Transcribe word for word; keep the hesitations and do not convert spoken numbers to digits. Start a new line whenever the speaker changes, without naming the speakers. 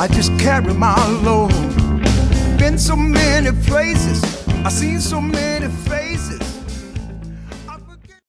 I just carry my load. Been so many places, I've seen so many faces.